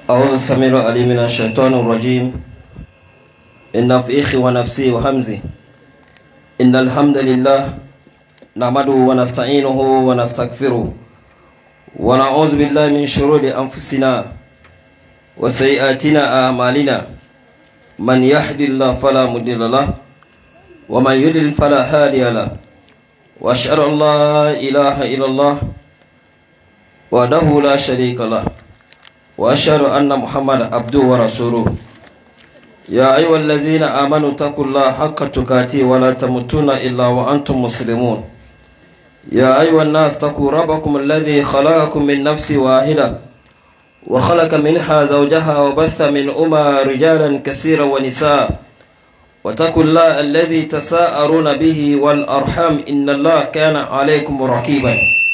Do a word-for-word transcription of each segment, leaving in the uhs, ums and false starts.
أعوذ السميع العليم من الشيطان الرجيم. إن في ونفسي وهمزي. إن الحمد لله نحمده ونستعينه ونستغفره ونعوذ بالله من شرور أنفسنا وسيئاتنا أعمالنا. من يهد الله فلا مضل له ومن يضلل فلا هادي له. وأشهد أن لا إله إلا الله وحده لا شريك له وأشهد أن محمدا عبده ورسوله. يا أيها الذين آمنوا اتقوا الله حق تقاته ولا تموتن إلا وأنتم مسلمون. يا أيها الناس اتقوا ربكم الذي خلقكم من نفس واحدة وخلق منها زوجها وبث منهما رجالا كثيرا ونساء. واتقوا الله الذي تساءلون به والأرحام إن الله كان عليكم رقيبا.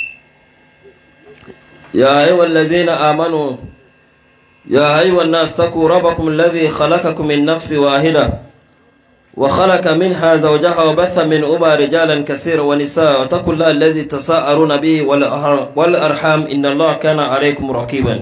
يا أيها الذين آمنوا يا أيها الناس اتقوا ربكم الذي خلقكم من نفس واحدة وخلق منها زوجها وبث منهما رجالا كثيرا ونساء. واتقوا الله الذي تساءلون به والأرحام إن الله كان عليكم رقيبا.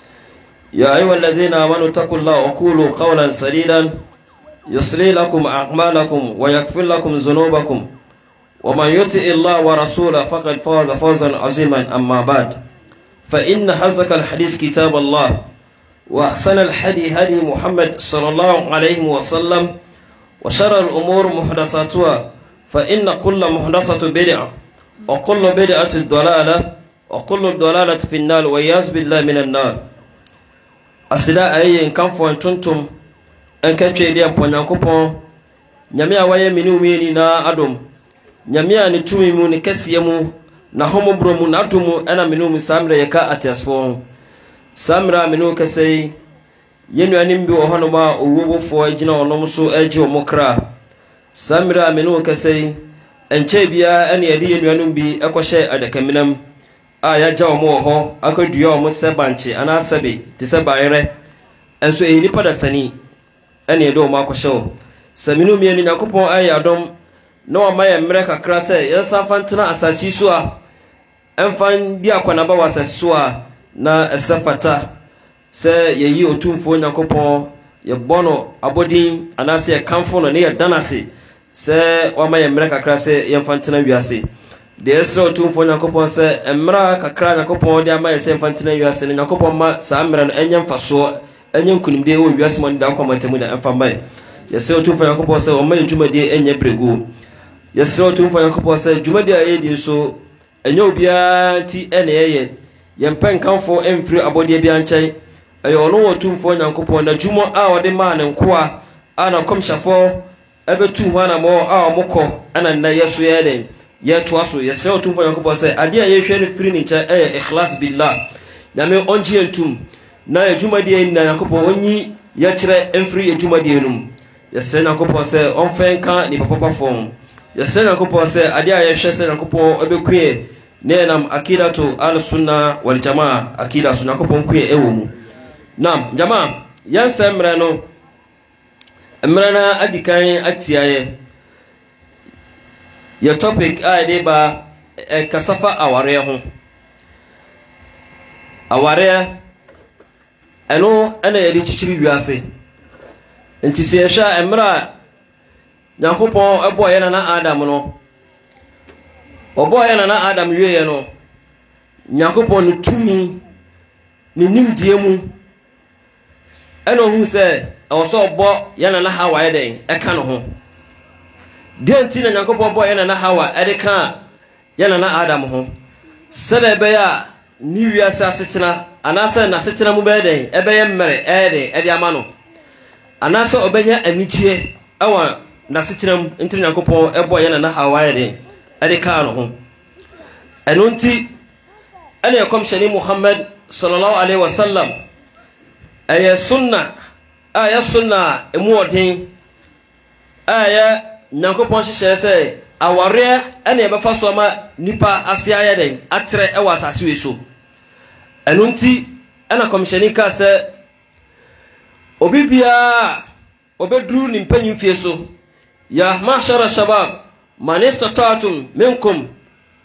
يا أيها الذين آمنوا اتقوا الله وقولوا قولا سديدا يصلح لكم أعمالكم ويغفر لكم ذنوبكم ومن يطع الله ورسوله فقد فاز فوزا عظيما. أما بعد فإن أصدق الحديث كتاب الله وأحسن الهدي هدي محمد صلى الله عليه وسلم وشر الأمور محدثاتها فإن كل محدثة بدعة وكل بدعة ضلالة وكل ضلالة في النار والعياذ بالله من النار. أسلا أي إن كان فوانتم أن كتشي دي أمبونيانكوبون نيامي أوايا منو ميني نا أدوم نيامي أني تومي مو نكسي يمو na homo bromu na atomu ana menu musamra yaka atiasfo samra menu kasei yenu anim bi ohono ma owobofo agina onom so agi omokra samra menu kasei enche bia ane ade yenu anum bi ekohye adakaminam a ya ja omo ho akadua omo se banche ana sabe ti se bayre enso e ni pada sani ane ade omo akohye saminu mieni nakopon ayi adom no amaya mre kakra se yensa fantena asasi so a enfan di akwana ba wasasi so a na esafata se yeyi otumfo nyakopon ye bono abodin anase ye kamfo no ne ye danase se wamaya mre kakra se yenfantena wiase de esra otumfo nyakopon se emra kakra nyakopon de amaya se yenfantena wiase ne nyakopon ma sa mra no enyem faso enyem kunimde wo wiase mo nda kwamantemu da enfan mai ye se otumfo nyakopon se o ma yedwumade enye bregu yesro tumfa yakopo se jumadi ayedi so enyo bia ti ene yeye yempen kanfo emfiri abode bia nchen ayo ono wotumfo yakopo na jumo a wode ma ne nkoa ana komshafo ebetu ho na mo a omoko ana na yeso yeden yeto aso yesro tumfo yakopo se ade aye hwe ne firi ni nchen eh ikhlas billah na me onji entum na ya jumadi ayi na yakopo onyi ya kire emfiri jumadi enum yesre yakopo se onfen kan ni papa fon yasɛ nankopɔ sɛ ade a yɛhwɛ sɛ nankopɔ obekue ne nam akidatu al-sunna wal jamaa akida sunna nankopɔ kue ewo mu nam jamaa yansa mmerɛ no mmerɛ na adikan atiaye ya topic a de ba e kasafa aware ho aware eno ana yɛde chichiri wiase nti sɛ yɛhwɛ mmerɛ Nyankopon ebo ye na Adam no obo ye na Adam wiye no Nyankopon ni tumi ni nimdie mu eno hu se o so obo ye na Hawa ye den e ka no ho de nti na Nyankopon obo ye na Hawa e de ka ye na Adam ho sebe be ya ni wiase asetena anase na asetena mu be den e be ye mmere e de e de amano anase obenya anichie awa na sitinam ntiri Nyankopon ebo ye na Hawa ye den ade ka no ho eno nti ene yakom shani Muhammad sallallahu alaihi wasallam aya sunna aya sunna emu odin aya Nyankopon hye se aware ene ye befa so ma nipa asia ye den atre e wasase we so eno nti ena kom shani ka se obibia obedru ni mpanyin fie so يا معشر الشباب من استطعتم منكم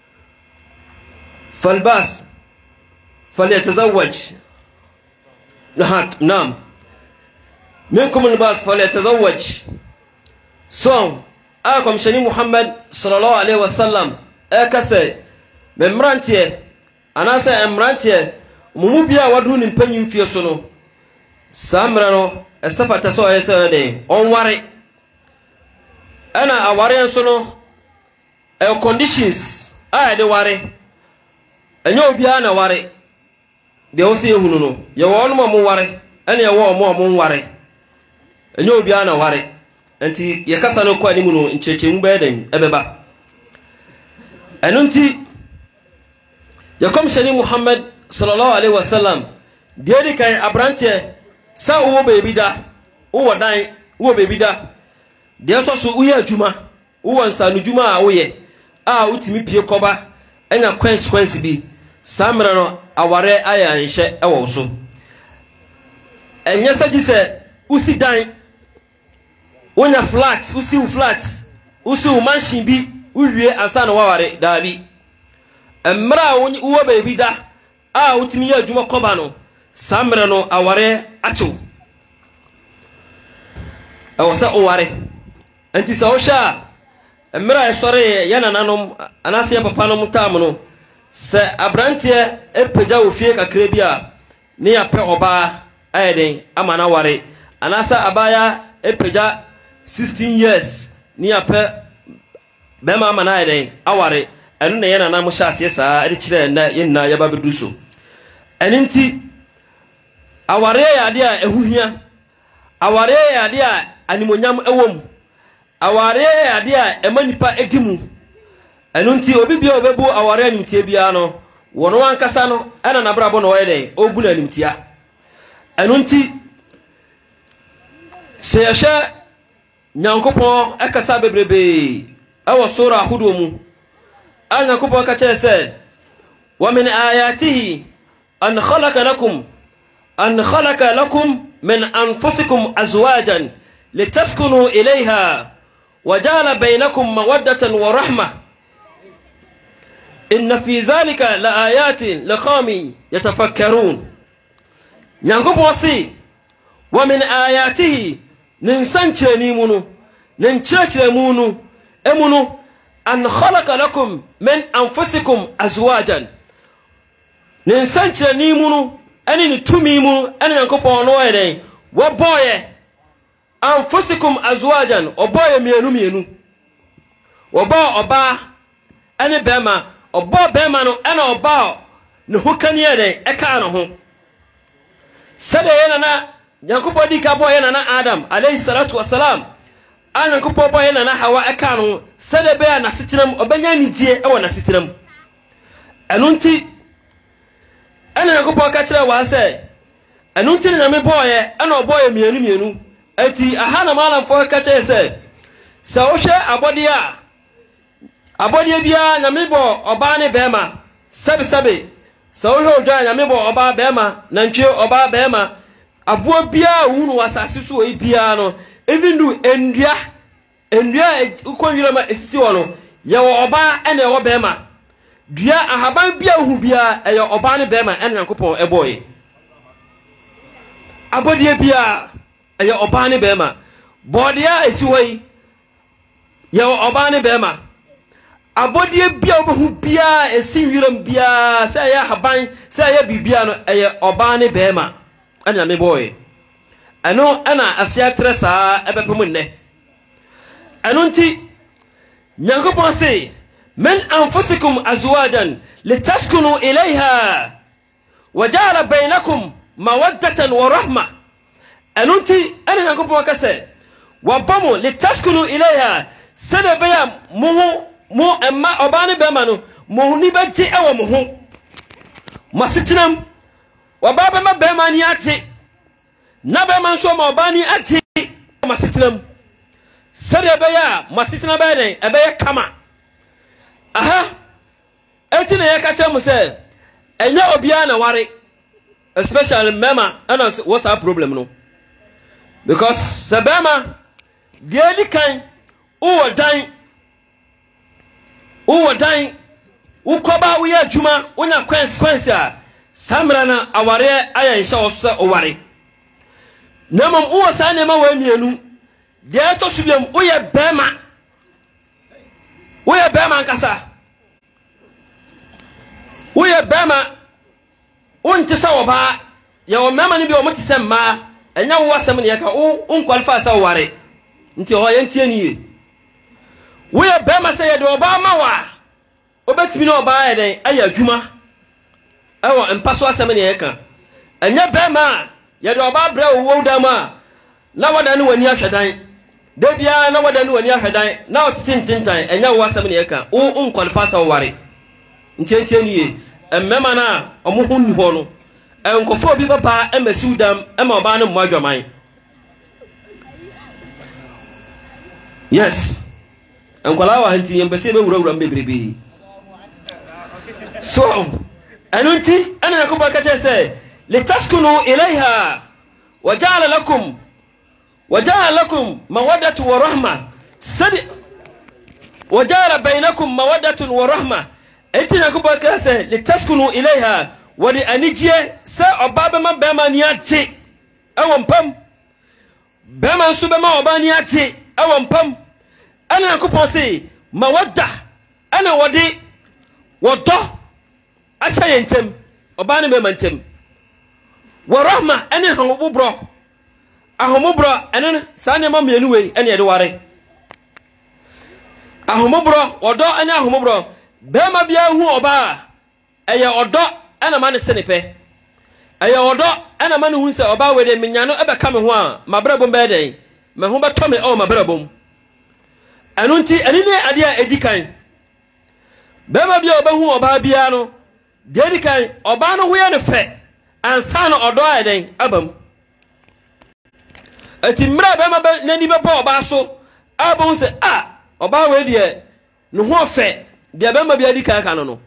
فالباس فليتزوج نعم منكم البعض فليتزوج صوم أكم شني محمد صلى الله عليه وسلم أكسر ممرانتي أنا سأمرانتي ممبيا ودون بني في سنو سامرانو أسفة تسوى يسوي أنواري أنا أواري سنو أو conditions أي دواري أنيو بيانا واري de o se hunu no ye wo no mo ware ene ye wo mo mo ware enye obi ana ware enti ye kasa no kwa ni mu no ncheche mba eden ebeba enu nti ye kom shani Muhammad sallallahu alaihi wasallam de di kai abrantie sa wo bebi da wo dan wo bebi da de to so uye adwuma wo nsanu dwuma a wo ye a utimi pie koba enya consequence bi samra no aware aya nhye ewo so enye saji se usi dan wonya flat usi u flat usi u mansion bi uwie ansa na waware daabi emra wo baby da a utimi ya adwuma koba no samra no aware acho ewo sa oware enti sa wo sha emra esore yana nanom anase papa no mutam no se abrantie epeja ofie kakra bi a ne ya pe oba ayeden amana ware anasa abaya epeja sixteen years ne ya pe be ma amana ayeden aware enu ne yana na mo hyase saa ede kire na yenna ya ba beduso eninti aware ya de a ehuhia aware ya de a animonyam ewom aware ya de a emanipa edimu enunti obi bia obebu aware animtie bia no wono ankasa no ana na brabo no wede ogu na animtia enunti seyesha nyankopon akasa bebrebe awo sura hudu mu anyankopon ka chese wa min ayatihi an khalaqa lakum an khalaqa lakum min anfusikum azwajan litaskunu ilayha wa ja'ala bainakum mawaddatan wa rahmah إن في ذلك لآيات لقوم يتفكرون نانكو بوسي ومن آياته ننسانشني منو ننشاچ منو امنو أن خلق لكم من أنفسكم أزواجا ننسانشني منو أني نتومي منو أني نانكو بوانوه وبوية أنفسكم أزواجا وبوية مينو مينو وبوية أبا أني بما obo bema no ana oba ne hukaniye den eka no ho sede yana na yankupo di ka boye na na Adam alayhi salatu wassalam ana yankupo boye na na Hawa eka no sede be na sitinam obanya nijie e wona sitinam enunti ana yankupo ka kire wa se enunti na me boye ana oboye mienu mienu enti aha na malam fo ka kire se sa wo hwe abode a abodi bia nyamebo oba ne bema sabe sabe so ho dwa nyamebo oba bema nantwe oba bema abuo bia hunu wasase so e bia no even do endua endua ukonwira ma esisi wono ye wo oba ene wo bema dua ahaban bia hu bia eye oba ne bema ene yankopon eboye abodi bia eye oba ne bema bodia esi hoyi ye wo oba ne bema abodie bia obehu bia esi wiram bia se ya haban se ya bibia no eye oba ne bema anya me boy ano ana asia tresa ebepem nne ano nti nyankopon se men anfusikum azwajan litaskunu ilayha waja'ala bainakum mawaddatan wa rahma ano nti ana nyankopon ka se wabamu litaskunu ilayha sebe baya muhu mo emma obane bema no mo ni beje ewo mo ho masitinam wababa ma bema ni ache na bema nso ma obani ache masitinam sare beya masitina be den ebeye kama aha eti na yeka chemu se enya obia na ware especially mema and what's our problem no because sabema die di kan o dan uwo dan ukoba uye adwuma wonya consequence a samrana aware aya nsha oso oware namam uwa sa ne ma wa mienu de to subiam uye bema uye bema nkasa uye bema unti sa oba ya o mema ni bi o mutise ma enya wo asem ne yaka o un qualify sa oware nti o ye ntie ni uye bema se ye de oba ma wa obetimi na oba ya den aya adwuma ewo empaso asem ne yaka enya bema ya de oba bra wo dama na wada ni wani ahwedan de bia na wada ni wani ahwedan na otitintintan enya wo asem ne yaka o un qualify sa oware ntie ntie ni emmema na omo hu ni ho no enkofo bi baba emasi udam ema oba na mo adwaman yes enkwala wa hanti yempese be wura wura mbebrebe so anunti ana yakuba kace se litaskunu ilaiha waja'ala lakum waja'ala lakum mawaddatu wa rahma sad waja'ala bainakum mawaddatun wa rahma enti yakuba kace se litaskunu ilaiha wadi anijie se oba ma bema ni ache ewon pam bema nso be ma oba ni ache ewon pam ana yakuba se mawadda ana wadi wodo asa yentem oba ne bema ntem wa rahma ene hanobubro ahomubro ene sa ne ma mienu we ene de ware ahomubro wodo ene ahomubro bema bia hu oba eye odo ana ma ne senepe eye odo ana ma ne hu se oba we de menyano ebe ka me ho a mabrabom be den me ho beto me o mabrabom anunti ene ne ade a edikan bema bia oba hu oba bia no dedikan oba no ho ye ne fe ansa no odo a den abam ati mra bema be nani be pa oba so abon se ah oba we de no ho fe de bema bia dikan ka no no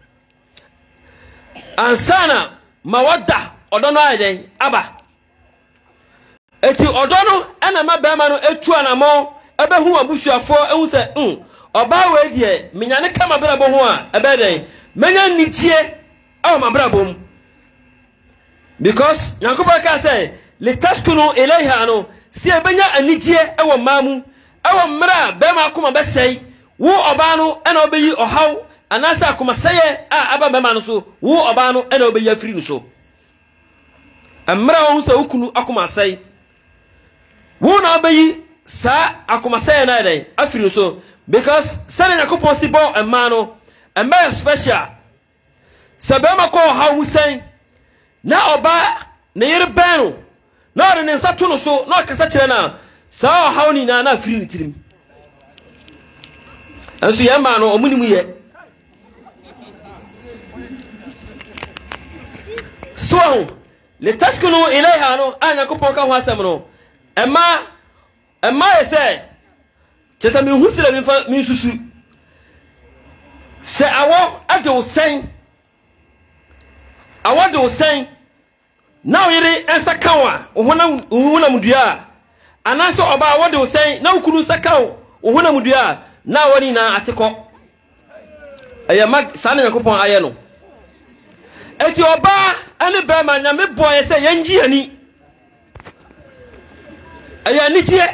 ansana mawadda odo no a den aba eti odo no ana ma bema no etu anamo ebe hu abusuafo ehu se mm oba we de menyane kama brabo ho a ebe den menya nichie aw mabrabom because yakuba ka say litaskunu ilaiha no si ebenya anijie ewo mamu ewo mra be ma akoma besei wo oba no ena obeyi ohaw anasa akoma seye a aba be ma no so wo oba no ena obeyi afiri no so amra wo se ukunu akoma sei wo na obeyi sa akoma seye na den afiri no so because sene yakupon si bo emma no emma special sabema ko haw musen na oba na yere banu na ore ne nsato no so na kasa kire na sa haw ni na na free ni tirim anso ye ma no omuni mu ye so le taskunu ilaiha no anya ko ponka ho asem no emma emma ese chesa mi husira mi fa mi susu se awo ade wo sen awade wo sen na oyire ensa kawa ohona ohona mudua anaso oba awade wo sen na ukunu sakawo ohona mudua na woni na ateko aya mag sane yakopon aye no eti oba ane be ma nyame boye se yanji ani aya nitie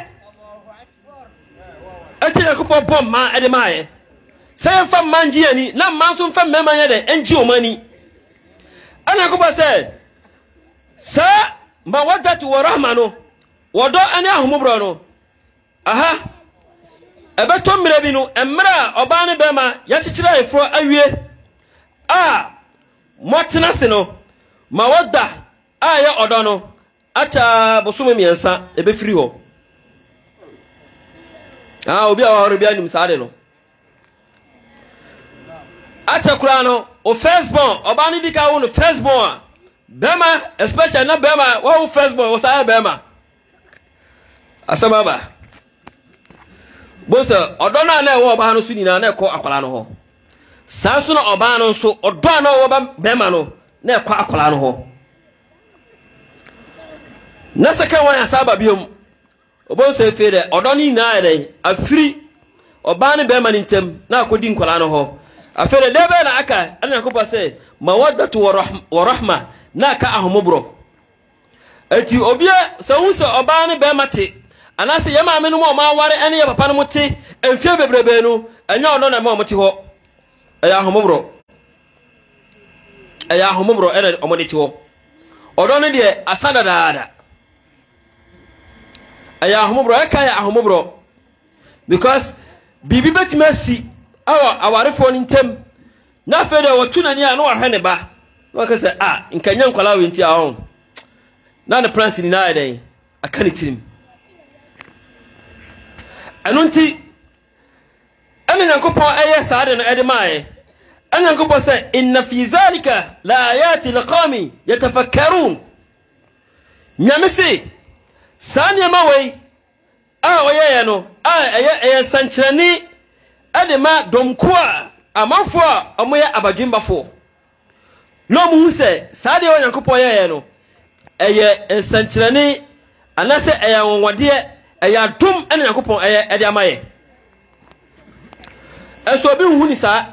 eti yakopon bom ma ede maaye se mfa manji ani na manso mfa mema ye de enji omani ana kuba se sa mawaddatu wa rahma no wodo ani ahumubro no aha ebeto mire bi no emra oba ne bema ya chichira efro awie a motena se no mawadda aya odo no acha bosume miensa ebe firi ho ah obi a waro bi anim saade no acha kura no o firstborn oba ni dika wo no firstborn bema especially na bema wo firstborn wo say bema asama ba bonsa odo na na wo oba no su ni na na ekọ akwala no ho sanso na oba no so odo na wo ba bema no na ekọ akwala no ho na saka wan asaba biom obonsa efere odo ni na eden afiri oba ni bema ni ntem na akodi nkwala no ho afere debe na aka ana yakuba se mawaddatu wa rahma na ka ahomobro eti obia se hu se oba ne be mate anase ye maame no mo ma ware ene ye papa no mote emfie bebrebe no enya ono na ma mote ho eya ahomobro eya ahomobro ene omode te ho odo ne de asada daada eya ahomobro e kan ya ahomobro because bibi betimasi awa awarefo ni ntem na fe de wotuna ni a no ahwe ne ba no ka se ah nkanya nkwala we nti ahon na ne prince ni na eden aka ne tirim anunti ana nyankopon eye saade no ede mae ana nyankopon se inna fi zalika la ayati liqami yatafakkarun nyamese sanya mawai a oyeye no a eye eye sanchirani ade ma domko a amanfo a omoye abadwimbafo no mu se saade o nyankopon yeye no eye sanchirani anase eye wonwode eye adom ene nyankopon eye ede amaye eso bi hu ni sa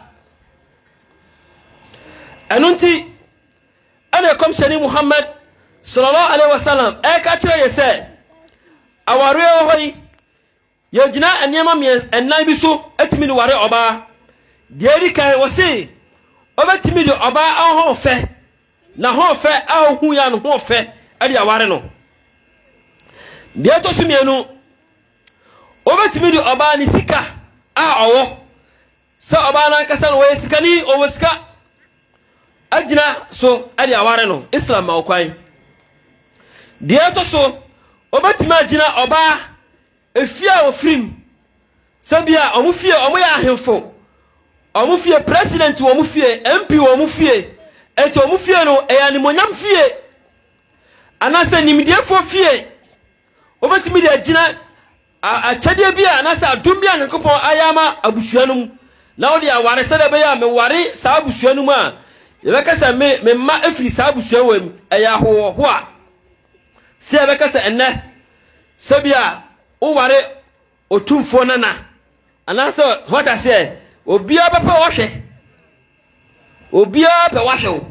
anunti ana kom shani Muhammad sallallahu alaihi wasallam e ka kire yese aware hoyi ye gina enema mi ennan bi so atimi ni ware oba de ri kan wose obatimi de oba ahon fe na hon fe ahu ya no hon fe ade aware no de to sumienu obatimi de oba ni sika a owo sa oba na kasa no we sika ni o sika ajina so ade aware no islam ma okwan de to so obatimi ajina oba efia ofrim sabia omufie omoya ahemfo omufie president omufie M P omufie eto omufie no eya ni monyam fie anase nimdiefo fie obatimi de ajina achade bia anase adum bia nkopon ayama abusuanum na odi aware sede be ya me ware sa abusuanum a yebekasa me me ma afiri sa abusuawam eya ho ho a se yebekasa enne sabia o ware otumfo nana anase what I say obia papa wahwe obia pa wahwe o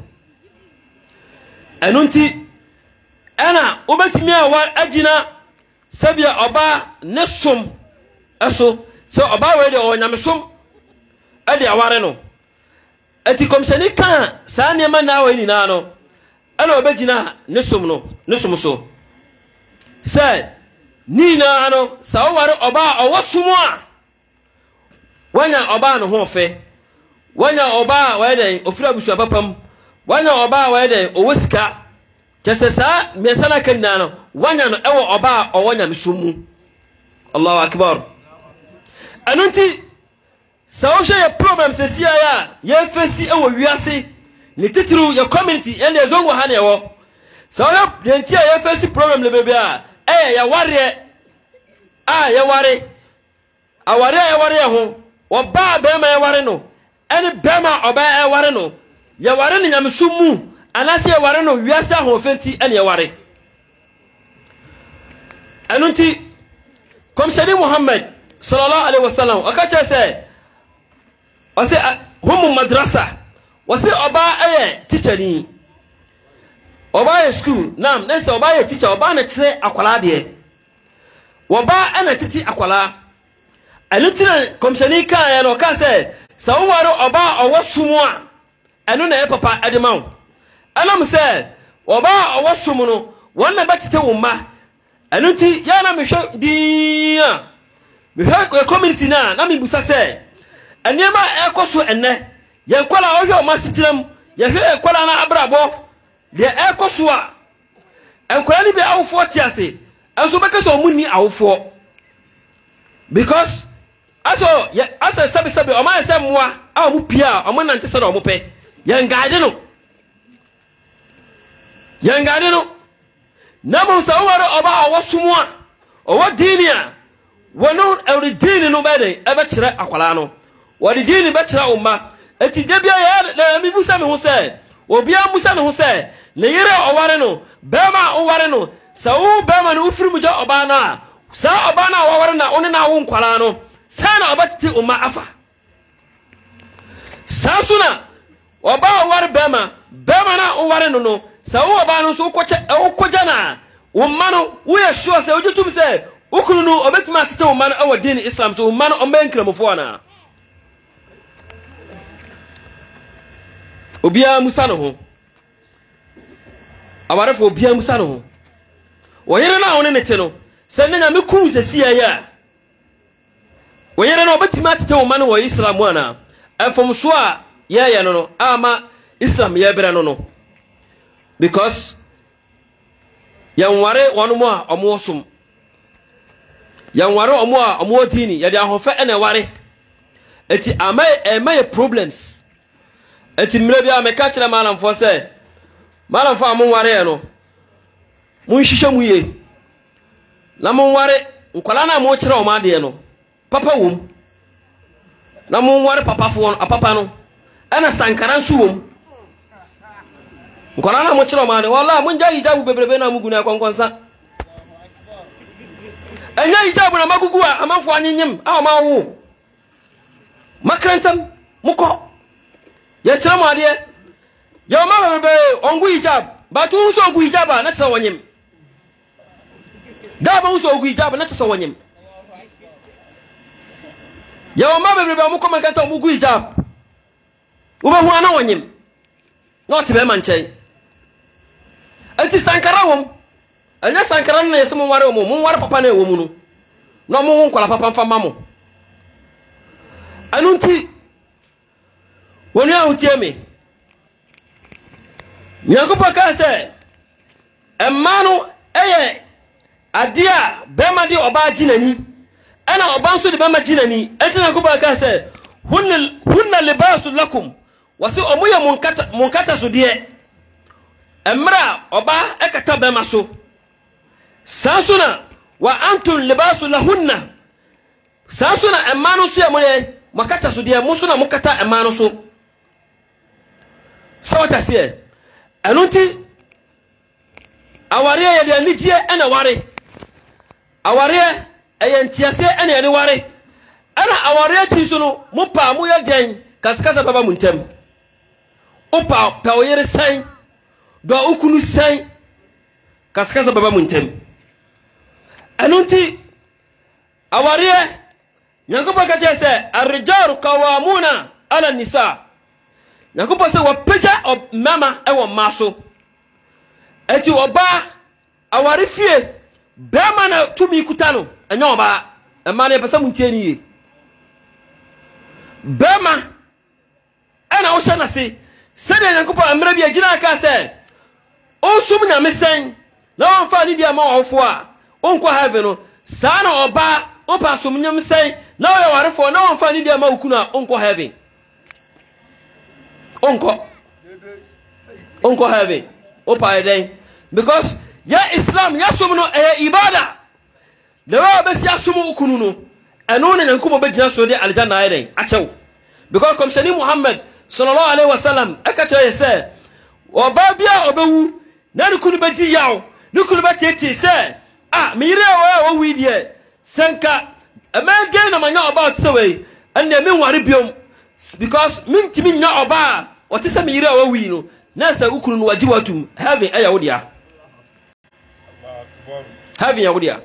enunti ana obetimi awa agina sabia oba ne som eso so oba we de onyamesom ade aware no ati komshani kan sa niema na awa ni na no ana obegina ne som no ne som so say ni na ano sa ware oba owosumo a wanya oba no ho fe wanya oba we den ofira busu papam wanya oba we den owosika kese sa mesana kan na no wanya no ewo oba owonya mesumu Allahu akbar anunti sa wo ye problem se sia ya ye fesi ewo wiase ni titru ye community ende zongo ha na ewo sa wo ye ntia ye fesi problem le bebe a eh ya ware ah ya ware aware ya ware ho oba be ma ya ware no ene be ma oba ya ware no ya ware ni nyamsumu anase ya ware no wiase ho fenti ene ya ware anunti komshani Muhammad sallallahu alaihi wasallam akacha se wase hum madrasa wase oba aye teacher ni oba ye school nam nese oba ye teacher oba na kire akwala de oba ana titi akwala alutina komshani kan ya no ka se sawaro oba owosumu a eno na e papa ademaw anam se oba owosumu no wonna batete wumma anunti ya na mehwe dia mehwe community na na mibusa se enema ekoso enne ye nkwala ohwe o masitiram ye hwe ekwala na abrabo de ekoso a enkwala ni be awfo tiase enso bekeso munni awfo because aso ye aso sabi sabi o ma se moa a mu pia o mo nante se na o mo pe ye ngade no ye ngade no na mo sa waro oba awosumu a owo dini a wono every dini no be de e be kire akwala no wodi dini be kire umma eti de bia ye na mi busa me ho se obi a musa me ho se ne yire oware no bema oware no sa wo bema no ufiri ja oba na sa oba na oware na one na wo nkwala no sa na obatiti umma afa sa suna oba oware bema bema na oware no no sawo ba no so ukoche ukoja na wo ma no wo ye sure say ojutum say ukunu no obetima atete wo ma no awa din Islam so wo ma no omben kramofo na obia musa no ho awarefo obia musa no ho wo yere na woni nete no se nnya me kum se sia ya wo yere na obetima atete wo ma no wo Islam ana afom so a ye ye no no ama Islam ye bere no no because yanware wonu mo a omo som yanware omo a omo dini ya de ahofa ene ware eti ama ema problems eti mire bia me ka kire malam fo se malam fo amon ware no mun hihye mu ye na mun ware nkwala na mo kire o ma de no papa wom na mun ware papa fo apapa no ana sankaran su wom nkwala na mo kire o ma de wallahi mun ja hijabu bebrebe na mugu na kwankwansa enya hijabu na magugu a amanfo anynyem a ma wo makrantam muko ya kire mo ade ya ma bebe ongu hijab ba tu so ongu hijab na tsa wonyem da ba so ongu hijab na tsa wonyem ya ma bebe muko makrantam mugu hijab wo ba hu ana wonyem no te be manchen anti sankara wom anya sankara na yesemo ware wom mun ware papa na ewo mu no no mo nkwala papa mfa mamo anunti woni a utie me nyakopa ka se emanu eye adia bema di oba jinani ana oba nso di bema jinani enti nyakopa ka se hunna hunna libasul lakum wasi omuye munkata munkata so de emra oba ekata bema so sansuna wa antum libasul lahunna sansuna emanu so yemune makata so de musuna mukata emanu so sawata sie anunti aware ye de nigie ena ware aware eyantiase ena ye ware ana aware chi so no mupa mu ye den kaskasa baba muntem upa pa oyere san do ukunu san kaskasa baba muntem anunti aware nyangoba ka je se ar-rijalu qawamuna ala nisa nyangoba se wapeja of mama e wo maso eti oba aware fie bema na tumi kutano enya oba e ma na pesa muntieni ye bema ana o shana se se de nyangoba amra bi agina aka se o sum nya mesen na won fa ni dia ma ofo a onko have no sa na oba o pa sum nya mesen na o ware fo na won fa ni dia ma ukunu a onko have onko onko have o pa den because ya Islam ya sum no e ibada le wa be sia sum ukunu no eno ne nko be gina so de aljanna ayden achew because comme shani Muhammad sallallahu alaihi wasallam akache yese oba bia obewu na nkunu be di yawo nkunu be tete se ah mire wa wo wi die senka amende na manya about say we and me nware biom because min timi nya oba o te se mire wa wi no na sa ukunu no waji watum heaven aya wo dia heaven ya wo dia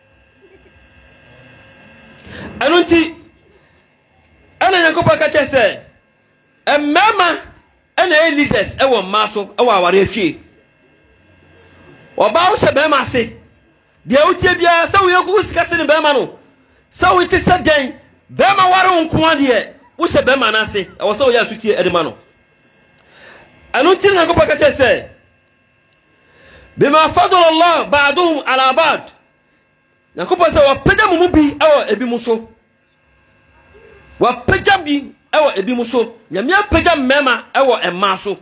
anunti ana yankopa ka chese emama ana e leaders e wo maso e wo aware afie oba wo se be ma se de utie bia se wo yoku sika se ne be ma no se wo ti se den be ma ware nko ade wo se be ma na se e wo se wo ya sutie e de ma no anunti yankopa ka chese bima fadala Allah ba'dhum ala ba'd yankopa se wo peda mu bi e wo ebi mu so wa pejam bi ewo ebi muso nyamia pejam mema ewo ema so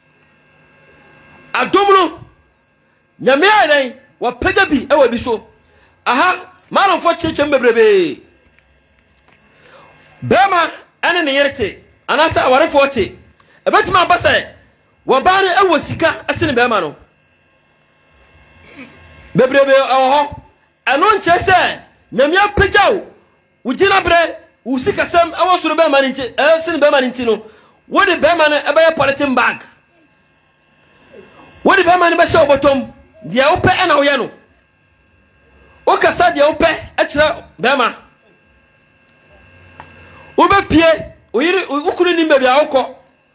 adomno nyamia den wa peja bi ewo bi so aha maron fo chechem bebrebe bema ene ne yerete anasa aware fo te ebetima abasa wa bare ewo sika asene bema no bebrebe ewo ho eno nche se nyamia pejaw ugina bre usika sam awo suru be man nti eh sin be man nti no wo de be man e be politin bag wodi be ma ne be hye obotom dia wo pe na wo ye no o kasa dia wo pe a kire be ma wo be pie o yiri ukuru ni mbe bia wo kọ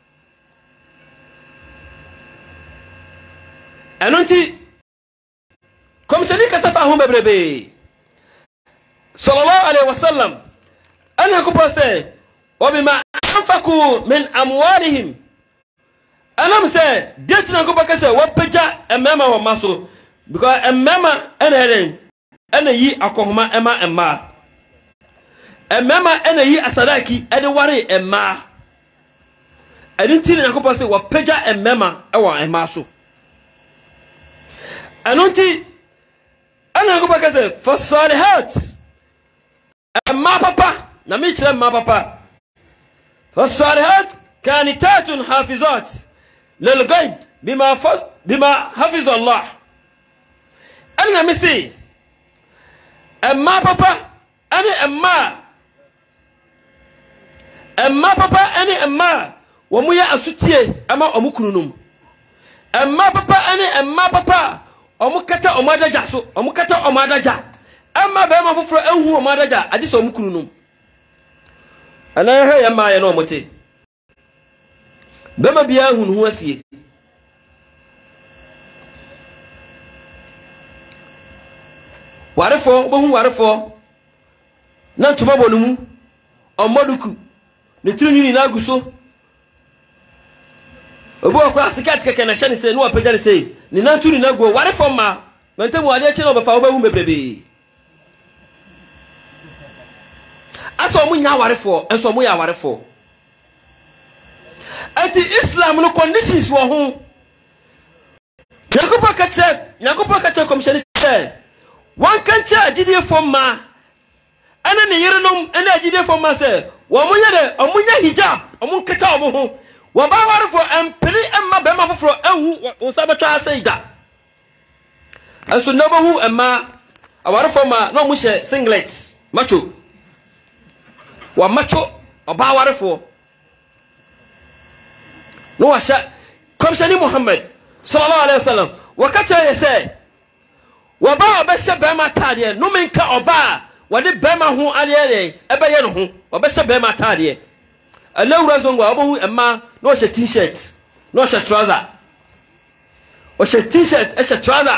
enonti comme c'est lui kasa fa ho bebrebe sallallahu alaihi wasallam ana ko pose wa bima anfaqu min amwalihim anam say date na ko bakase wa peja emema wa maso because emema ena eren ena yi akohoma ema ema emema ena yi asadaki ede ware ema edinti na ko pose wa peja emema e wa ema so anonti ana ko bakase fasalihat ema papa na mi kire ema papa fasalihat كانتات حافظات للغيب بما ف... بما حفظ الله أنا مسي أما بابا أنا أما أما بابا أنا أما وميا أسوتيه أما أمكنونم أما بابا أنا أما بابا أمكتا أمادا جاسو أمكتا أمادا جا أما بما ففر أنه أمادا جا أديس أمكنونم أنا هي أما ينو متي bema bia hunu hu asie warefo bo hu warefo na ntoma bonu mu omoduku ne tirinyi na aguso obo akwa sikat keke na hye se no apagya ne se ni na ntuni na go warefo ma mentemu ade ache no befa wo ba hu bebrebe aso mu nya warefo enso mu ya warefo ati Islam no conditions wo ho Yakoba ka che Yakoba ka che commission say one kan che agide fom ma ana ne yerenom ana agide fom ma say wo munya de omunya hijab omun keta omo ho wo ba warfo empiri emma be ma foforo anhu wo sabetwa asida aso no bo hu emma awarfo ma no mu hye singlet macho wa macho oba warfo no washa komshani Muhammad sallallahu alaihi wasallam wakati yese waba obesha bema tade no menka oba wade bema ho alele ebeye no ho obesha bema tade alawura zongo obo emma no washa t-shirt no washa trouser washa t-shirt washa trouser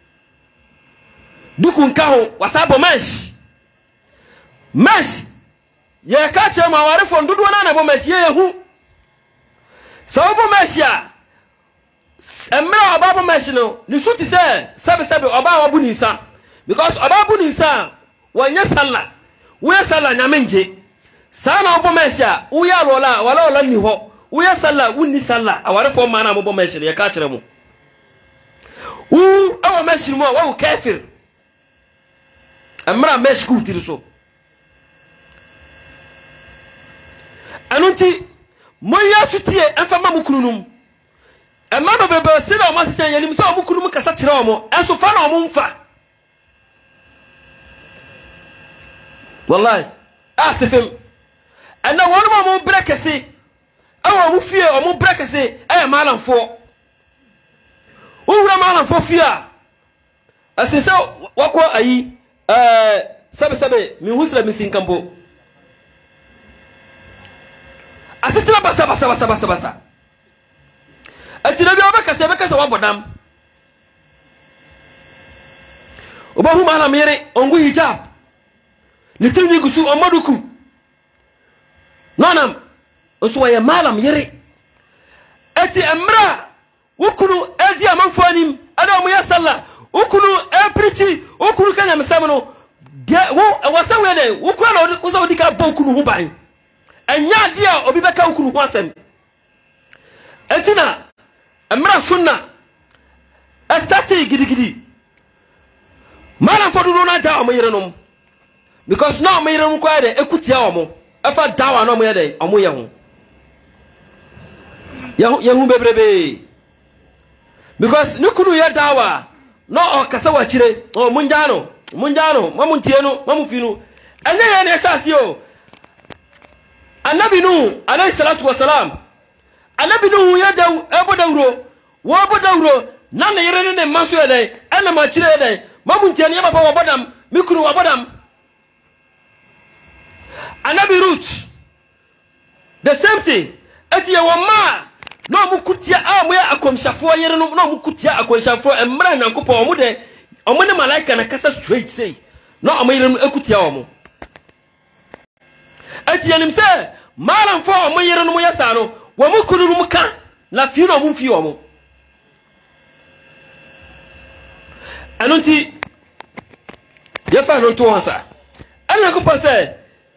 duku nka ho wasabo mesh mesh ye ka che ma ware fo ndudu na na bo mesh ye hu so bo meshia emra oba bo mesh no ni suti se sebe sebe oba wa bu ni nsa because oba bu ni nsa wanya sala we sala nyamenje sana obo meshia wo ya lola wala wala ni ho wo ya sala wonni sala aware fo ma na mo bo mesh ye ka kire mo wu awa mesh mo wa kafir emra mesh ku tiriso anunti moya sutie enfama mukununum emma do bebe se na o masita yanim se o mukunum kasa kire o mo enso fa na o mo mfa wallahi asifim ana wonu mo brekese awu mo fie o mo brekese aya malamfo owura malamfo fie a asise wakọ ayi eh sabe sabe mi husla mi sinkambo asitira basa basa basa basa basa atira bi obaka se beka se wabodam obahu mala mere ongu hijab ni tini gusu omoduku nonam oso waye malam yere ati amra wukunu edi amanfanim ada mo ya salla wukunu e preach wukunu kanya mesamno de wo wasawe de wukunu na wo so dika bokunu hu ban anya dia obi beka ukunu ho asem etina amra sunna estati gidigidi mara fodu no na da o yerenom because no o yerenom kwa de ekutia o mo afa dawa no mo ye de o mo ye ho ye hu bebrebe because nikunu ye dawa no o kasa wa kire o munjano munjano mamuntie no mamufinu anya ye na esase o Anabi Nuhu alayhi salatu wasalam Anabi Nuhu ya daw ebo dawro wo bodawro na ne yere ne maso yede ana ma kire yede mamuntia ne papa wo bodam mikuru wo bodam anabi root the same thing eti ye wo ma no mukutia a mo ya akomshafo yere no no mukutia akomshafo emra nyankopɔ omo de omo ne malaika na kasa straight say no omo yere no ekutia omo eti yenim se malam fo omo yere no mo yasa no wo mukunu no muka na fi no mo fi omo anunti ye fa no to wansa ana ko pase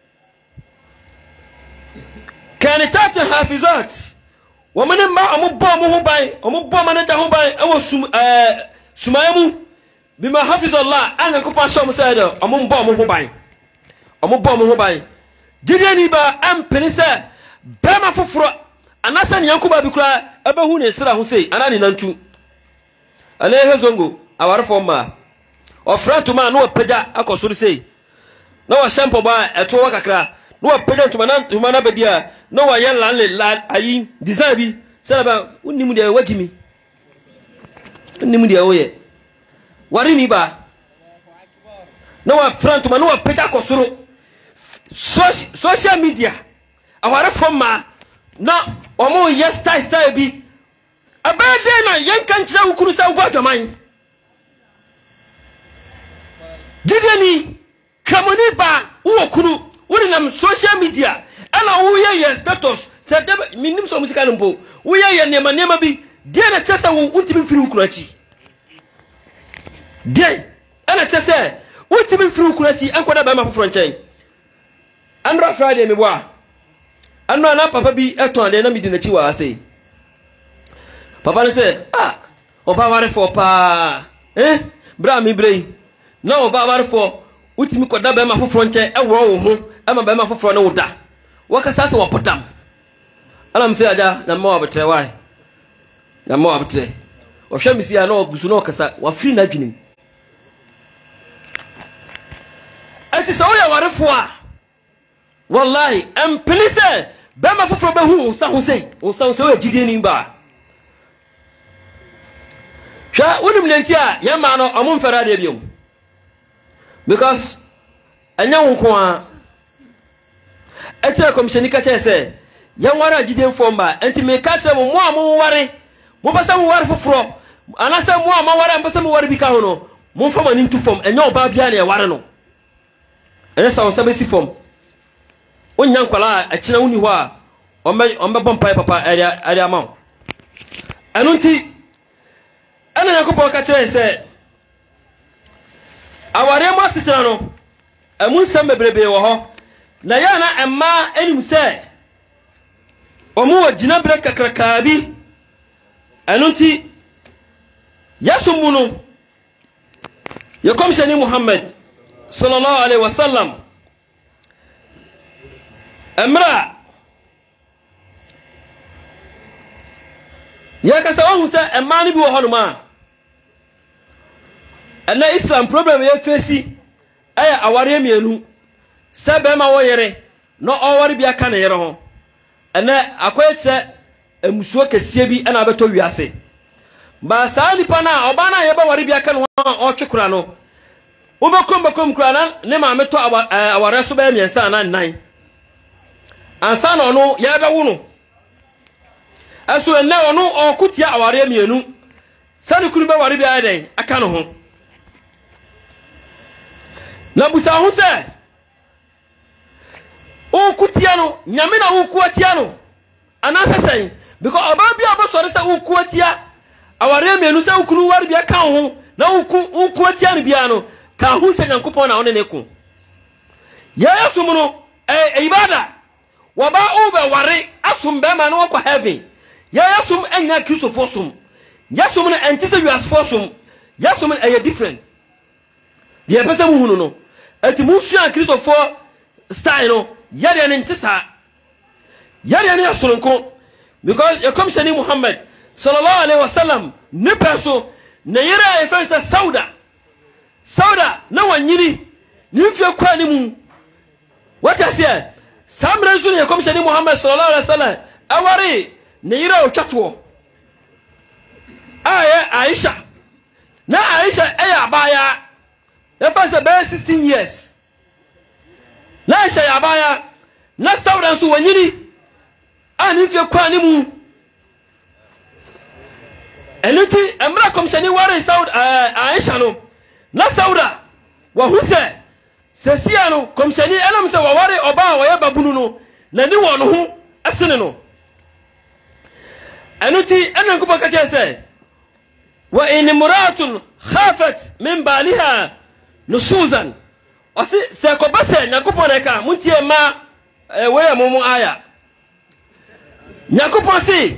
kanitati hafizat ومن ما أمو بام هو باي أمو بام أنا جاهو باي أو سم سمايمو بما حفظ الله أنا كوبا شو مساعدة أمو بام هو باي أمو بام هو باي جدياني با أم بنسا بما ففرة أنا سان يانكوبا بكرة أبا هو نسرا هو سي أنا ننتو أنا هزونغو أعرف أما أفراد ما نو بجا أكو سوري سي نو شامبو با أتوه ككرا نو بجا تمانا تمانا بديا no wa yan lan le la ayi design bi selaba unni mu de wajimi unni mu de oye wari mi ba no wa front ma no wa peta kosoro social media aware forma na omo yes style style bi abede na yan kan kira ukuru sa ugwa dwaman dideni kamoni ba uwo kunu woni nam social media ana wuye ye status sete minim so musika numpo wuye ye nema nema bi de na chesa wo untimi firi ukurachi de ana chesa untimi firi ukurachi ankoda ba ma foforo nchen andra friday me boa anno na papa bi eton de na mi di na chi wa ase papa ne se ah oba ware fo pa eh bra mi brei na oba ware fo untimi koda ba ma foforo nchen e wo wo ho e ma ba ma foforo na wo da waka sasa wapotam ala mse aja na mwa wabetre wai na mwa wabetre wafia misi ya no gusu no kasa wafiri na adwini ati sa oya warefo wallahi am please bema foforo be hu unsa hu sei unsa hu sei we jidie ni ba hwa wonim lenti a ye ma no amon fera de biom because anya wonko a ete komisheni ka chese yan wara jiden fomba enti me ka chire mo mo amu ware mo basa mo ware foforo anasa mo ama ware ambasa mo ware bi ka hono mo fama ni ntu fom enya oba bia na e ware no ene sa won si fom onyan kwala a kina woni ho a ombe ombe bompa papa area area ma anunti ana yakobo ka chire se aware mo asitira no amun sam bebrebe wo ho na yana emma enim se omu wajina breka krakabi anunti yasumunu yakomshani Muhammad sallallahu alaihi wasallam amra yakasa wahu se emma ni bi wo honuma ana Islam problem ye face aya aware mienu sebe ma wo yere no owori bia ka na yere ho ene akwete emusuo kesie bi ana beto wiase ba sa nipa na oba na ye ba wori bia ka no o twekura no wo bekom bekom kura na ne ma meto aware so ba miensa na nan ansa no no ye be wo no aso ene ono okutia aware mienu sani kunu be wori bia den aka no ho na busa ho se o kutiano nyame na wo kuatiano anasa sen because oba bia bo sori se wo kuatia aware mienu se ukunu wari bia ka ho na wo kuatiano bia no ka ho se nyankopon na one ne ku ya yasum no e ibada waba oba ware asum be ma no kwa heaven ya yasum enya kristo fosum yasum no entise wias fosum yasum e different de pese mu hunu no ati mu sua kristo fo style no yare ne ntisa yare ne yasoronko because you come shani Muhammad sallallahu alaihi wasallam ne peso na yare e fensa sauda sauda na wanyini ni mfie kwa ni mu wata se samre nso ne come shani Muhammad sallallahu alaihi wasallam awari ne yare o twatwo aye Aisha na Aisha eya abaya e fa se be sixteen years na Aisha ya abaya na Sauda nso wanyiri ani fie kwa ni mu enuti emra komshani ware Sauda Aisha no na Sauda wa huse sesia no komshani enam se wa ware oba wa ye babunu no na ni wo no ho asene no enuti enen ko baka se wa in muratun khafat min baliha nushuzan osi se ko base nyakopon eka muntie ma we ya mumu aya nyakopon si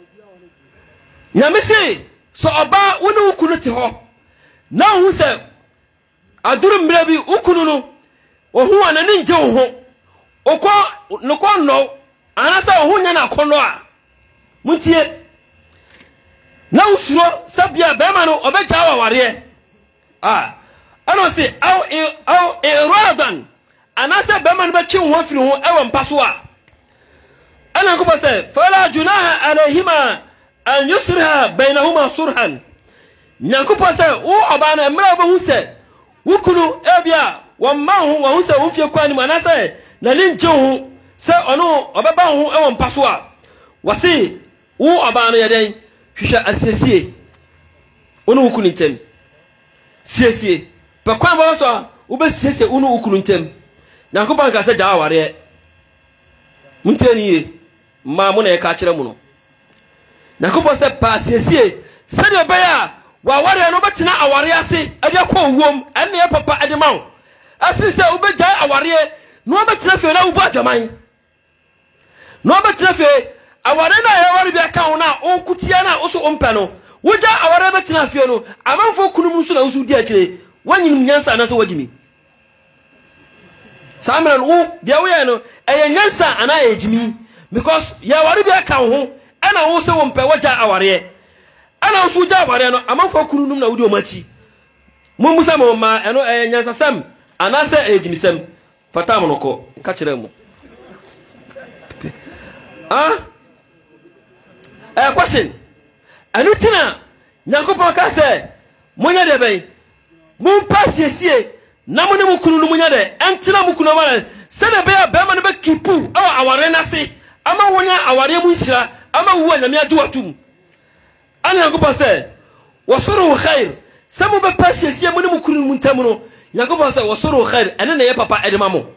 nyamisi so oba woni ukunu ti ho na hu se aduru mra bi ukunu no ohu anani nje ho okọ nokọ no anasa ohu nya na akono a muntie na usuro sabia bema no obeja wa ware ah ano se au au iradan anasa bema no be chi ho afiri ho ewo mpaso a ana ko base fala junaha alayhima an yusriha bainahuma surhan nyanko base u obana emra bo hu se wukunu ebia wo ma ho wo hu se wo fie kwani manasa na linje ho se ono obeba ho ewo mpaso a wasi u obana yeden hwehwe asiesie ono wukunu ntem siesie pe kwan ba so wo be siesie ono wukunu ntem na ko ban ka se ja aware munteni ye ma mo na e ka kire mu no na ko bo se pa siesie se de be ya wa ware no betina aware ase ade akọ owom ene ye papa ade mawo ase se wo be ja aware no betina fe na wo ba adwaman no betina fe aware na ye ware bi aka wona o kutia na o so ompa no woja aware betina fe no amanfo kunum nso na usu di akire wanyim nyansa na so wagimi samran u dia we no eye nyansa ana ejimi because ye ware bi aka ho ana wo so ompa woja aware ana usu ja aware no amanfo kunum na wudi o machi mummusa mo ma eno eye nyansa sam ana se ejimi sam fatam no ko ka kire mu ah a question anutina nyankopon ka se munya de ben mun pasiesie na mo ne mu kunu munya de entina mu kunu mara se de be be ma ne be kipu awa aware na se ama wonya aware mu nhira ama wu anyame adu atum ana nyankopon se wasuru khair se mu be pasiesie mo ne mu kunu mu ntam no nyankopon se wasuru khair ene na ye papa edema mo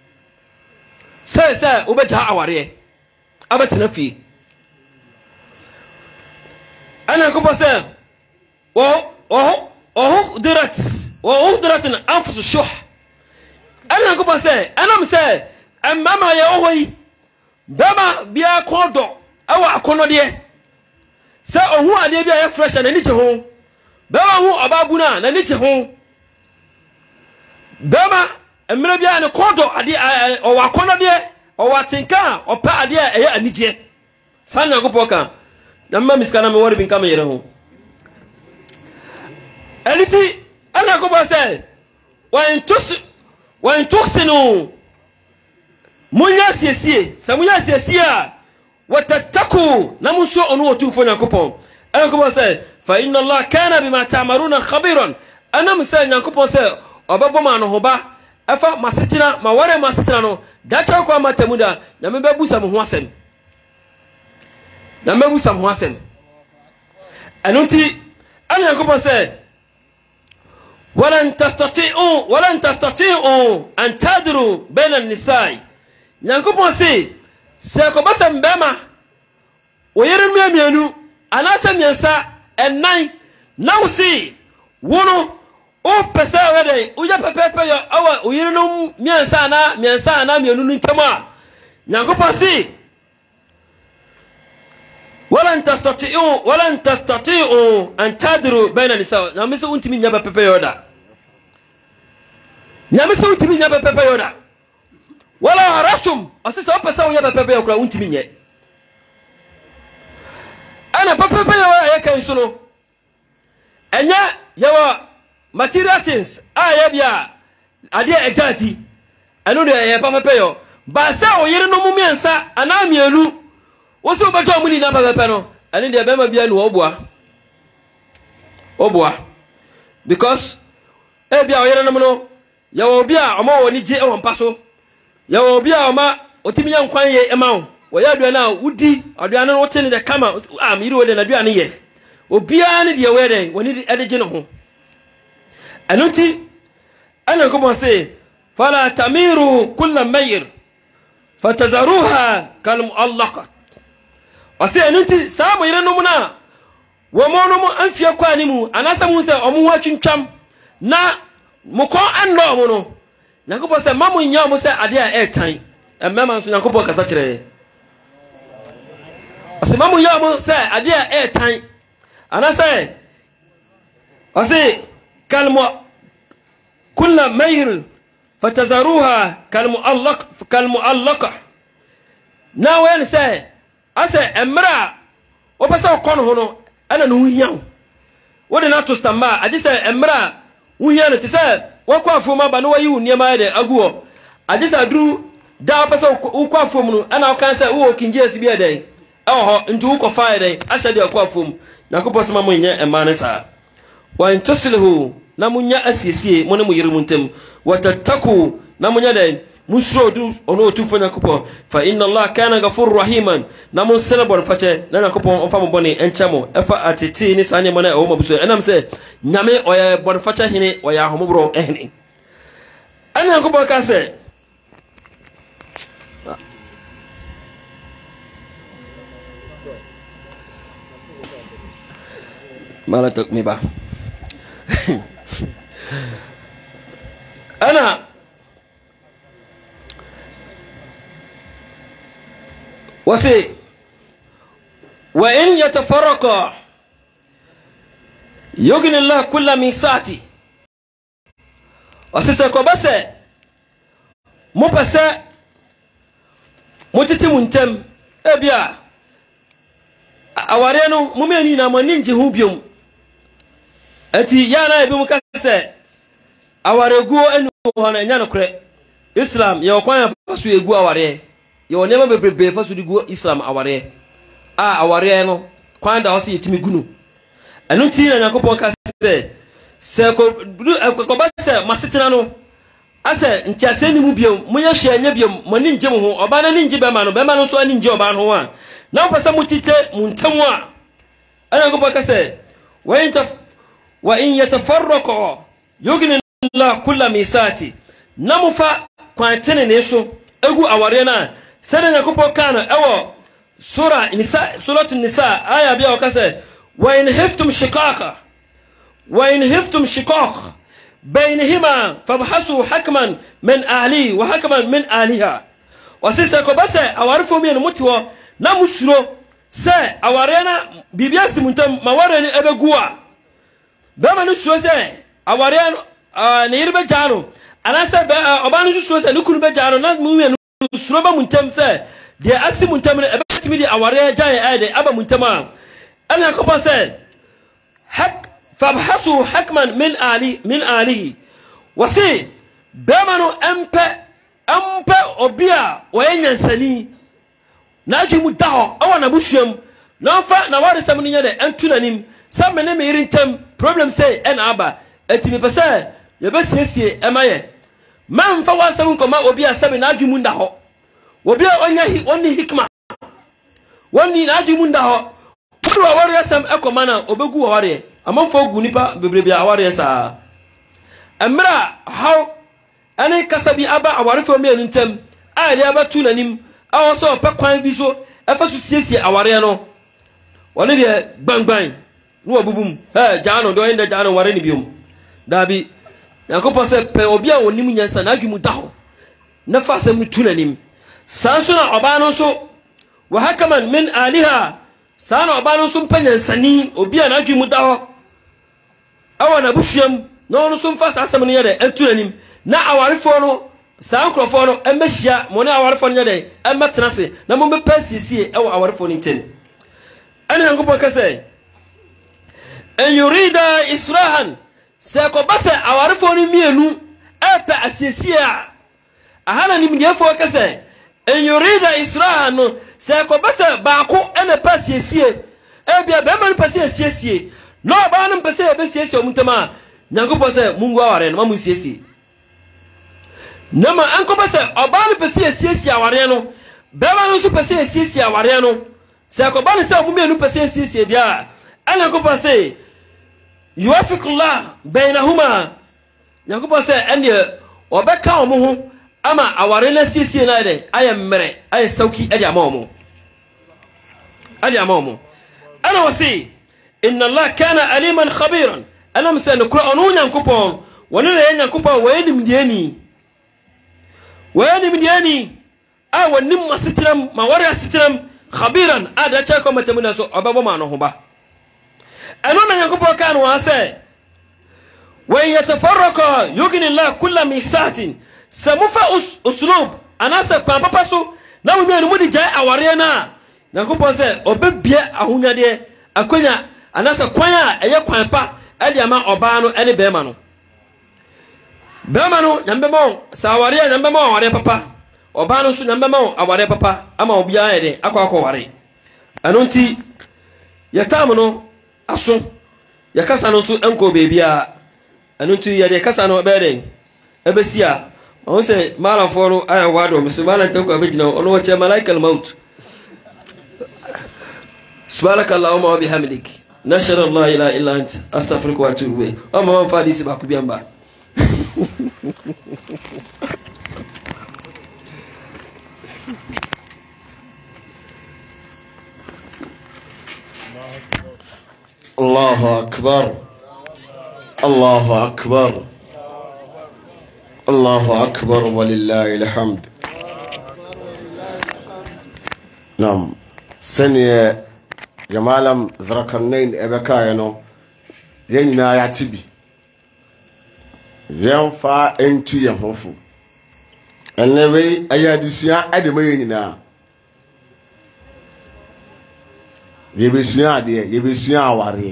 se se obeja aware abatina fi ana ko basa wo wo wo direct wo direct na anfus shuh ana ko basa ana mse amama ye ohoyi bema bia kodo awa akono de se ohu ade bia ye fresh na ni je ho bema hu obabu na na ni je ho bema emre bia ne kodo ade o wa akono de o wa tinka o pa ade e ye anije sanya ko poka na mma miskana me wori bin kama yere ho eliti ana ko ba se wa intus wa intusinu munya siesie samunya siesie wa tattaku na muso onu otu fo nyakopon ana ko ba se fa inna allah kana bima ta'maruna khabiran ana msa nyakopon se obebo ma no ho ba afa masetina ma wore masetina no dacha ko amatamuda na me bebusa mo ho asem na mebu sam ho asem anunti an yakopon se walan tastati'u walan tastati'u an tadru bayna an-nisa'i yakopon se se ko basam bema o yere miamianu anasa miensa enan nawsi wono o pesa wede o ya pepepe yo awa o yere no miensa na miensa na mianu ntama yakopon se ولن تستطيعوا ولن تستطيعوا ان تدروا بين النساء نامسو انتمي نيابا بيبي يودا نامسو انتمي نيابا بيبي يودا ولا رسم اساسا اوبسا نيابا بيبي يوكرا انتمي ني انا بيبي يودا يكن سنو انيا يوا material things aya bia ade egati anu de ye papa peyo ba sa o yire no mu miensa ana mienu woso bato amuni na baba no ani de bema bia no obua obua because e bia oyere no no ya wo bia omo woni je e won paso ya wo bia oma otimi ya nkwan ye ema wo wo ya aduane a wudi aduane no wote ne de kama am yiri wo de na aduane ye obia ne de we de woni de de je no ho anunti ana ko mo se fala tamiru kull mayr fatazaruha kal muallaqat ase anunti sa mo yire no mu na wo mo no mu anfia kwani mu anasa mu se omo ho twintwam na moko ando mo no nyakopo se mamu nya mo se ade a etan emema nso nyakopo kasa kire ase mamu nya mo se ade a etan anasa ase kalmu kullu mayr fatazaruha kalmu allaq kalmu allaqa na wen se ase emra opesa kono ho no ana no hian wode na to stamba ade se emra wuhian no te se wakwa afoma ba no wayi uniema de aguo ade se aduru da opesa ukwa afom no ana kan se wo kinje si bi eden eho ntu ukọ fa eden ahade akwa afom nakopo se mamu nya emane sa wa intuslihu na munya asiesie mo ne mo yiri muntem watattaku na munya den musrodu ono tufo nyakopo fa inna Allah kana ghafurur rahiman na mun senabon fache na nyakopo onfa mo bone enchamo efa atiti ni sane mo na o mabuso enam se nyame oya bon fache hene oya homobro ehne ana nyakopo ka se mala tok mi ba ana wasi wa in yatafarraqa yughni Allah kulla min saati wasi se ko base mo pase mo titi muntem ebia aware no mo meni na mo ninje hu biom ati yana ebi mu kase aware guo enu ho na nya no kre Islam ye okwan faso egu aware ye onema bebrebe faso di guo Islam aware a aware no kwan da hosi yetimi gunu enu ti na Yakobon kase se ko ko ba se masetena no ase ntiase ni mu biom mo ye hwe anya biom mo ni nje mo ho oba na ni nje be ma no be ma no so ani nje oba no a na pasa mu tite mu ntamu a ana Yakobon kase wa in taf wa in yatafarraqa yughni Allah kulla misati namufa kwantene neso egu aware na sene Yakobon kana ewo sura nisa suratu nisa aya biya wakase wa in hiftum shiqaqa wa in hiftum shiqaq bainahuma fabhasu hakman min ahli wa hakman min ahliha wasisa ko base awarfo mi en mutiwo na musuro se aware na bibia simuntam maware ni ebegua bema no suro se aware ne yirbe jano anasa be obanu suro se nukunu be jano na mu mi suro ba muntem se de asimuntem ne ebetimi de aware jaye ade aba muntama ana ko base hak fabhasu hakman min ali min alihi wasi bema no empe empe obia oyenyansani na adwimu daho awana busuam na fa na ware sam nya de entunanim sam ne me irintem problem say en aba etimi pese ye besiesie emaye man fa wasam koma obia sam na adwimu ndaho obia onya hi oni hikma woni na adwimu ndaho wa ware sam ekoma na obegu wa ware amanfo gu nipa bebrebe aware sa amra how ane kasabi aba aware fo me anuntem ali aba tunanim awoso pekwan bi so efaso siesie aware no wole de gbangban no obubum eh jaano do inde jaano ware ni biom dabi Yakobon se pe obi a wonim nyansa na adwemu daho na fa asem tunanim sanso na oba no so wa hakaman min aliha sana oba no so mpanyansani obi a na adwemu daho awana busuam no no so mfa asem ne yede entunanim na awarefo no san krofo no embehia mo ne awarefo no yede emmetenase na mo be pasiesie ewo awarefo no nten ana Yakobon kase en yurida israhan se ko base awarefo no mienu epe asiesie a ahana ni mdiefo kase en yurida israhan no se ko base baako ene pasiesie ebia be man pasiesie no ba no pese be siesie omuntama nyankopɔ sɛ mungu aware no ma mun siesie na ma anko pese oba no pese siesie aware no be ba no so pese siesie aware no sɛ ko ba no sɛ mu enu pese siesie dia ana ko pese yuafiqullah bainahuma nyankopɔ sɛ ene obeka omo ho ama aware na siesie na de aye mmere aye sauki ade ama omo ade ama omo ana wasi inna Allah kana aliman khabiran ana msana kura onu nyankopon woni le nyankopon wayeni mdieni wayeni mdieni a woni masitiram mawari asitiram khabiran ada cha ko matamuna so obabo ma no ho ba ana na nyankopon kan wa se wa yatafarraqa yugni Allah kullu misatin samufa uslub anasa kwa papa so na wo mi mu di jai aware na nyankopon se obebia ahunwade akonya anasa kwan a eye kwan pa ade ama oba no ene bema no bema no nyambe mo saware nyambe mo aware papa oba no so nyambe mo aware papa ama obia ede akwa akwa ware anu nti yatam no aso yakasa no so enko bebia anu nti ye de kasa no beden ebesia on se mala foro aya wado musulmana tanko abejina ono wache malaikal maut سبحانك اللهم وبحمدك نشهد الله لا اله الا انت استغفرك واتوب اليك اما فاديسي باكو بيانبا الله اكبر الله اكبر الله اكبر ولله الحمد. نعم سنيه Jamalam Zarakarnain Ebeka yano yenina ya tibi yemfa entu ye hofu enlewe ayadisua adema yenina yebesua ade yebesua aware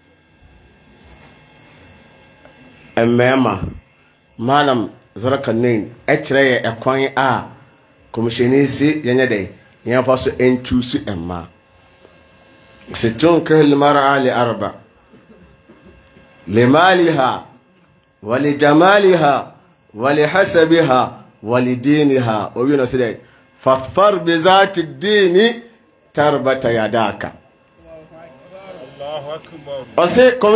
emmema malam Zarakarnain ekyere ye ekwan a komishenisi yenye de yemfa so entu su emma ستنكه المرأة لأربع لمالها ولجمالها ولحسبها ولدينها وبينا سيدي فاظفر بذات الدين تربت يداك الله أكبر